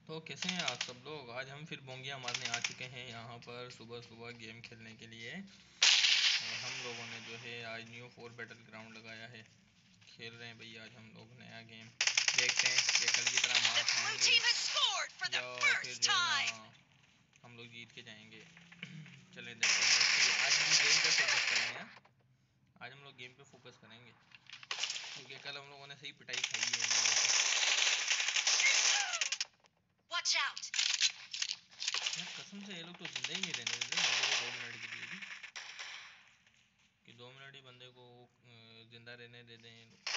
तो कैसे हैं आप सब लोग। आज हम फिर बोंगियाँ मारने आ चुके हैं यहाँ पर सुबह सुबह गेम खेलने के लिए। और हम लोगों ने जो है आज न्यू 4 बैटल ग्राउंड लगाया है। खेल रहे हैं भाई आज हम लोग नया गेम। देखते हैं कि कल की तरह मार खाएंगे या फिर जो है ना हम लोग जीत के जाएंगे। चले देखते हैं। आज हम गेम पे फोकस करेंगे। आज हम लोग गेम पे फोकस करेंगे क्योंकि कल हम लोगों ने सही पिटाई खाई है। यार कसम से ये लोग तो जिंदा ही नहीं रहने देते बंदे को 2 मिनट के लिए भी, कि 2 मिनट ही बंदे को जिंदा रहने देते हैं ये लोग।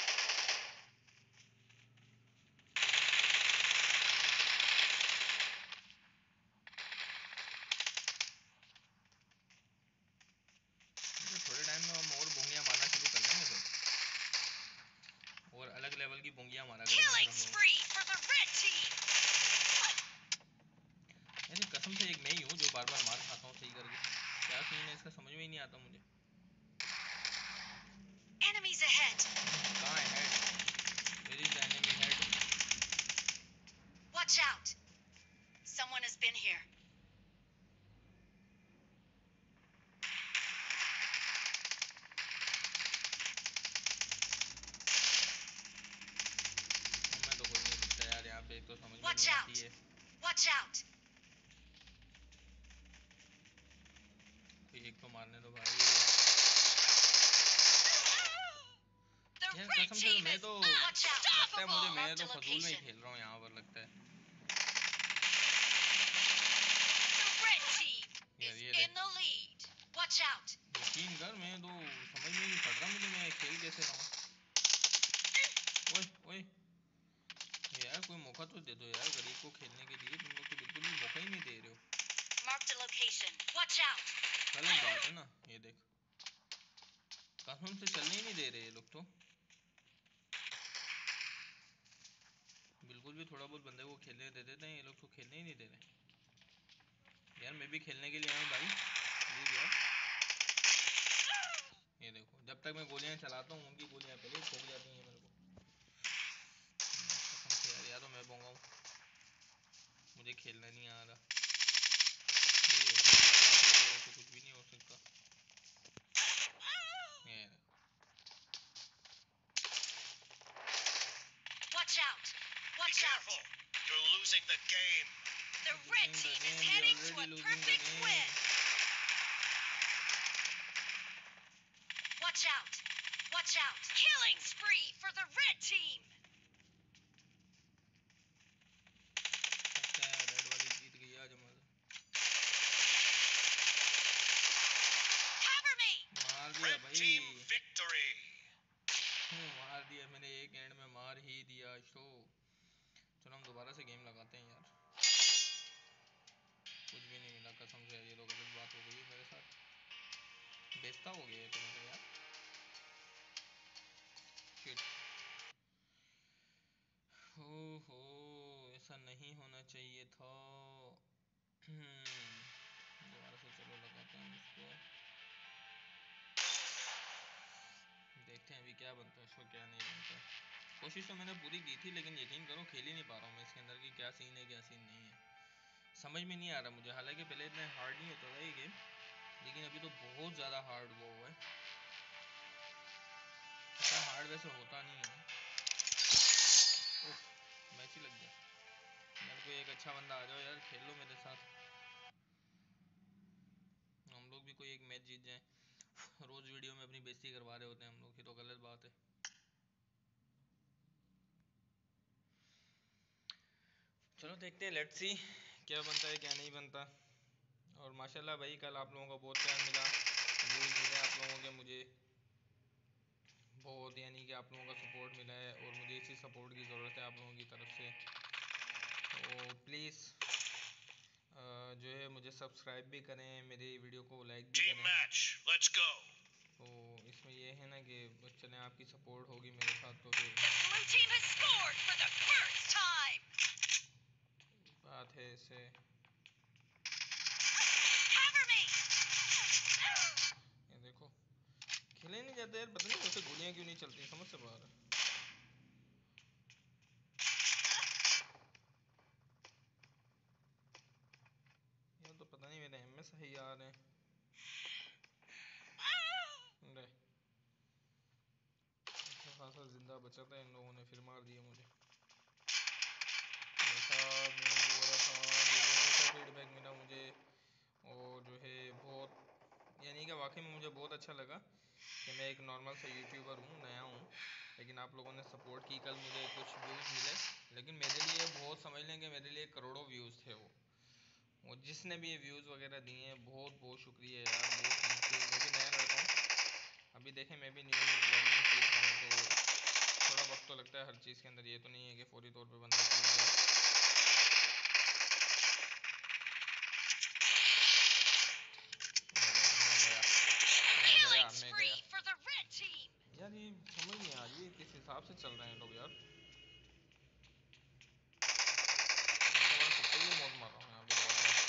थोड़े टाइम में हम और बोंगियाँ मारना शुरू कर देंगे फिर, और अलग लेवल की बोंगियाँ मारा करेंगे हम लोग। यार कसम से एक मैं ही हूँ जो बार बार मार खाता हूँ सही करके। क्या सीन है इसका समझ में ही नहीं आता मुझे। कहाँ है head? Where is the enemy head? Watch out! Someone has been here. मैं तो कोई नहीं दिखता यार यहाँ पे, एक तो समझ में नहीं आती है। Watch out! कोई एक तो मारने दो भाई। यार कसम से मैं तो लगता है मुझे, मैं तो फजूल में ही खेल रहा हूँ यहाँ पर लगता है। यार ये यकीन कर मैं तो समझ में नहीं पड़ रहा मुझे, मैं खेल कैसे रहा हूँ। ओए ओए यार कोई मौका तो दे दो यार गरीब को खेलने के लिए, तुम लोग तो बिल्कुल भी मौका ही नहीं दे रहे हो। गलत बात है ना ये देख, कसम से चलने ही नहीं दे रहे ये लोग तो। बिल्कुल भी थोड़ा बहुत बंदे को खेलने दे देते हैं, ये लोग तो खेलने ही नहीं दे रहे। यार मैं भी खेलने के लिए आया हूँ भाई प्लीज यार। ये देखो जब तक मैं गोलियां चलाता हूँ उनकी गोलियां पहले ठोक जाती हैं मेरे को। कसम से यार, या तो मैं बोंगा हूँ, मुझे खेलना नहीं आ रहा। तो कुछ भी नहीं हो सकता। Be careful! You're losing the game. The red team is heading to a perfect win. Watch out! Watch out! Killing spree for the red team. Red वाली जीत गई आज हमारा। Cover me. मार दिया भाई। Team victory. मार दिया मैंने, एक एंड में मार ही दिया शो। चलो हम दोबारा से गेम लगाते हैं यार। कुछ भी नहीं मिला कसम से, ये लोग गलत बात हो गई है मेरे साथ, बेस्ता हो गया है तो मेरा यार। शिट हो ऐसा नहीं होना चाहिए था। दोबारा से चलो लगाते हैं इसको, देखते हैं अभी क्या बनता है इसको क्या नहीं बनता। कोशिश तो मैंने पूरी की थी लेकिन यकीन करो खेल ही नहीं पा रहा हूँ मैं इसके अंदर की क्या सीन है क्या सीन नहीं है, समझ में नहीं आ रहा मुझे। हालांकि पहले इतना हार्ड नहीं होता था ये गेम, लेकिन अभी तो बहुत ज़्यादा हार्ड हुआ है। इतना हार्ड वैसे होता नहीं है। ओह मैच ही लग गया। मेरे को एक अच्छा बंदा आ जाओ यार, खेल लो मेरे साथ, हम लोग भी कोई एक मैच जीत जाए। रोज़ वीडियो में अपनी बेइज्जती करवा रहे होते हैं हम लोग, ये तो गलत बात है। चलो देखते हैं, लेट्स सी क्या बनता है क्या नहीं बनता। और माशाल्लाह भाई कल आप लोगों का बहुत प्यार मिला, व्यूज़ मिले आप लोगों के मुझे बहुत, यानी कि आप लोगों का सपोर्ट मिला है और मुझे इसी सपोर्ट की ज़रूरत है आप लोगों की तरफ से। तो प्लीज़ जो है मुझे सब्सक्राइब भी करें, मेरी वीडियो को लाइक भी करें। तो इसमें ये है ना कि चलें आपकी सपोर्ट होगी मेरे साथ तो फिर बात है ऐसे। ये देखो खेले नहीं जाते यार, पता नहीं वैसे गोलियां क्यों नहीं चलती, समझ से बाहर है। भाई आ रहे हैं। अरे अच्छा खासा जिंदा बचा था, इन लोगों ने फिर मार दिया मुझे। जैसा मैं बोल रहा था, ये बहुत अच्छा फीडबैक मिला मुझे, और जो है बहुत, यानी कि वाकई में मुझे बहुत अच्छा लगा कि मैं एक नॉर्मल सा यूट्यूबर हूँ, नया हूँ, लेकिन आप लोगों ने सपोर्ट की। कल मुझे कुछ व्यूज़ मिले, लेकिन मेरे लिए बहुत, समझ लें कि मेरे लिए करोड़ों व्यूज़ थे वो जिसने भी ये व्यूज़ वगैरह दिए हैं, बहुत बहुत शुक्रिया यार, बहुत थैंक यू। मैं भी नया लड़का हूँ, अभी देखें मैं भी न्यू न्यू ब्लॉगिंग सीख रहा हूँ, तो थोड़ा वक्त तो लगता है हर चीज़ के अंदर। ये तो नहीं है कि फौरी तौर पे बंदा सीख जाए। Killing मैं गया। spree for the red team. यार ये समझ नहीं आ रही है किस हिसाब से चल रहे हैं लोग यार। कुत्ते की मौत मार रहा हूँ यहाँ पे बहुत बार।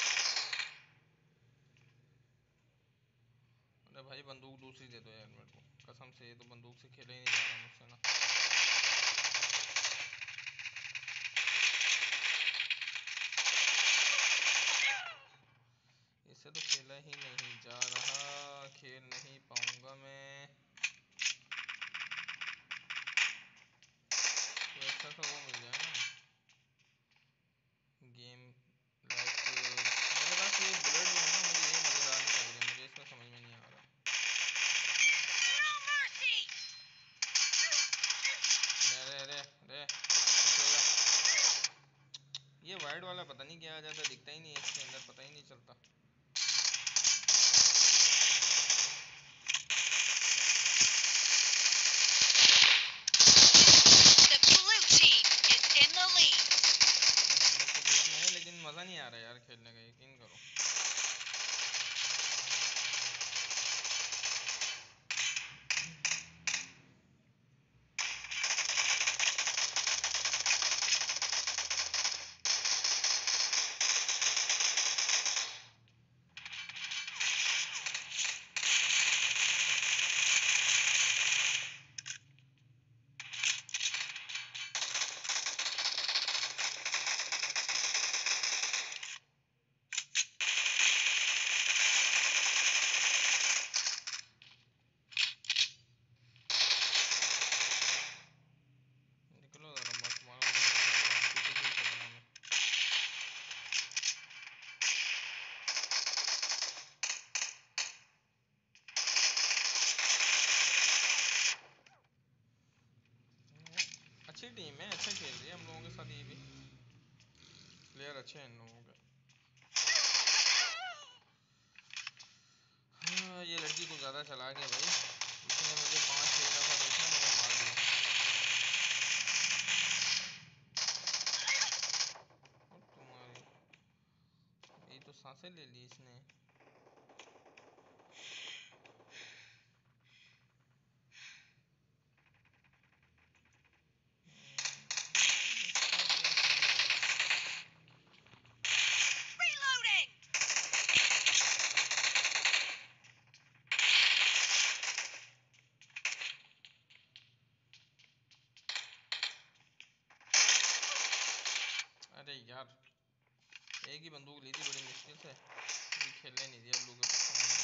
अरे भाई बंदूक दूसरी दे दो यार मेरे को, कसम से ये तो बंदूक से खेला ही नहीं जा रहा मुझसे ना। इससे तो खेला ही नहीं जा रहा, खेल नहीं पाऊंगा मैं। कोई अच्छा सा वो मिल जाए ना गेम, लाइक मेरे पास ये बुलेट जो है ना, मुझे ये मज़ेदार नहीं लग रही, मुझे इसमें समझ में नहीं आ रहा। No mercy. अरे अरे अरे, ये वाइड वाला पता नहीं क्या आ जाता, दिखता ही नहीं है इसके अंदर, पता ही नहीं चलता। The blue team is in the lead. तो बीच में है, लेकिन मज़ा नहीं आ रहा यार खेलने का, यकीन करो। निकलो ज़रा, बस तुम्हारा पीछे से ही खेल रहा हूँ मैं। अच्छी टीम है, अच्छा खेल रही है हम लोगों के साथ, ये भी प्लेयर अच्छे हैं इन लोगों के। हाँ ये लड़की को ज़्यादा चला गया भाई, इसने मुझे 5-6 दफ़ा तो इसने मुझे मार दिया। और तुम्हारी यही तो सांसें ले ली इसने। इसका क्या सीन है? Reloading. अरे यार एक ही बंदूक ली थी बड़ी मुश्किल से, ये खेलने नहीं दिया ब्लू के पक्ष में।